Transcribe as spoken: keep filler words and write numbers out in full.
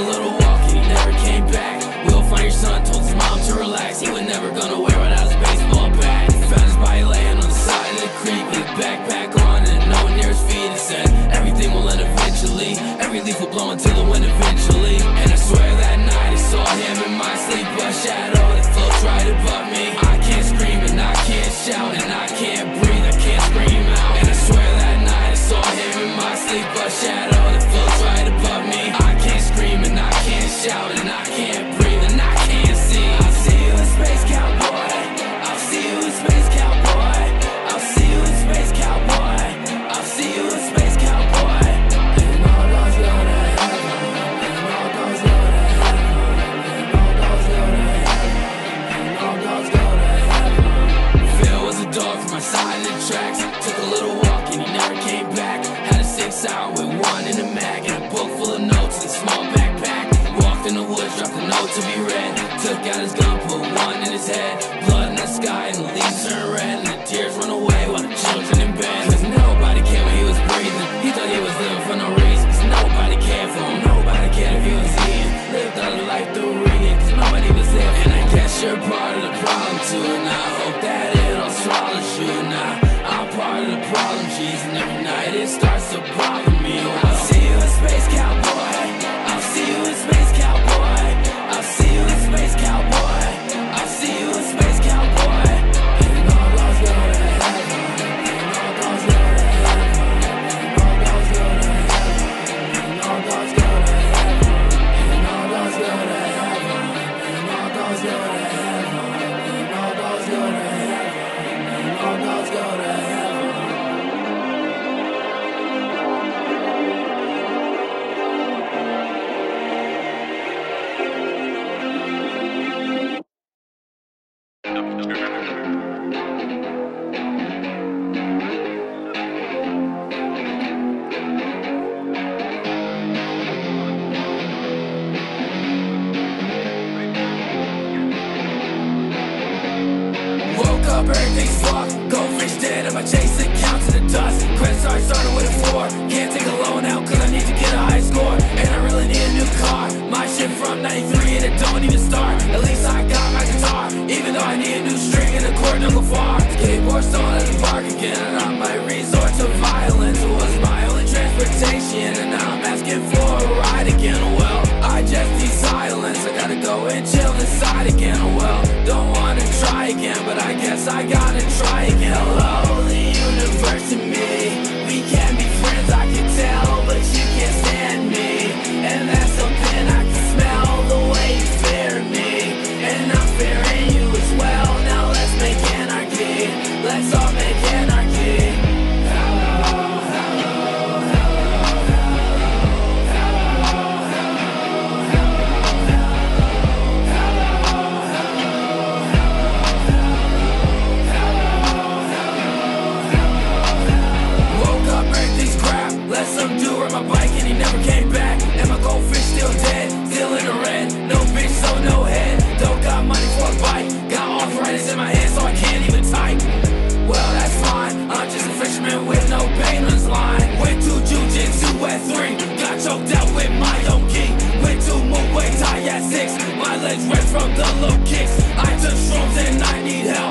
a little walk and he never came back. Will find your son, told his mom to relax. He was never gonna wear without his baseball bat. Found his body laying on the side of the creek with his backpack on and no one near his feet. He said, everything will end eventually. Every leaf will blow until the wind eventually. And I swear that night I saw him in my sleep, a shadow that floats right above me. I can't scream and I can't shout and I can't breathe, I can't scream out. And I swear that night I saw him in my sleep, a shadow that floats right above me. I can't scream and I can't shout and I can't breathe and I can't see. I'll see you in space, cowboy. I'll see you in space, cowboy. I'll see you in space, cowboy. I'll see you in space, cowboy. And all those go to heaven. And all those go to heaven. And all those go to heaven. And all those go to heaven. Phil was a dog from my side of the tracks. Took a little walk and he never came back. Had a six hour with one in a mag and a book full of notes and a small backpack. Walked in the woods, dropped a note to be read. Took out his gun, put one in his head. Blood in the sky and the leaves turn red and the tears run away while the children in bed. Cause nobody cared when he was breathing. He thought he was living for no reason. Cause nobody cared for him. Nobody cared if he was eating. Lived out a life through reading. Cause nobody was there. And I guess you're part of the problem too. And I hope that it all swallows you. Now I'm part of the problem, jeez. And every night it starts to bother me. Well, I'll see you in space, cowboy. I'll see you in space, cowboy. I'll see you in space, cowboy. I'll see you in space, cowboy. And all those go to heaven. And all those go to heaven. And all those go to heaven. And all those go to heaven. And all those go to heaven. And all those go to heaven. And all those go to heaven. And all those go to heaven. Everything's fucked, goldfish dead, and my chasing count to the dust. Credit card started with a four, can't take a loan out cause I need to get a high score. And I really need a new car, my shit from ninety-three and it don't even start. At least I got my guitar, even though I need a new string and the chord don't go far. Skateboard stolen at the park again, and I might resort to violence. It was my only transportation, and now I'm asking for a ride again. Well, I just need silence, I gotta go and chill inside again. Well, don't wanna try again, but I guess I gotta try again. Hello, the universe and me, we can be friends, I can tell, but you can't stand me. And that's something I can smell, the way you fear me. And I'm fearing you as well, now let's make anarchy. Let's all make anarchy. Hello, hello, hello, hello, hello, hello, Let's undo ride my bike and he never came back. And my goldfish still dead, still in the red. No bitch, so no head. Don't got money for a bike. Got arthritis in my hand, so I can't even type. Well, that's fine. I'm just a fisherman with no Balin's line. Went to Jiu-Jitsu at three. Got choked out with my own gi. Went to Muay Thai at six. My legs red from the low kicks. I took shrooms and I need help.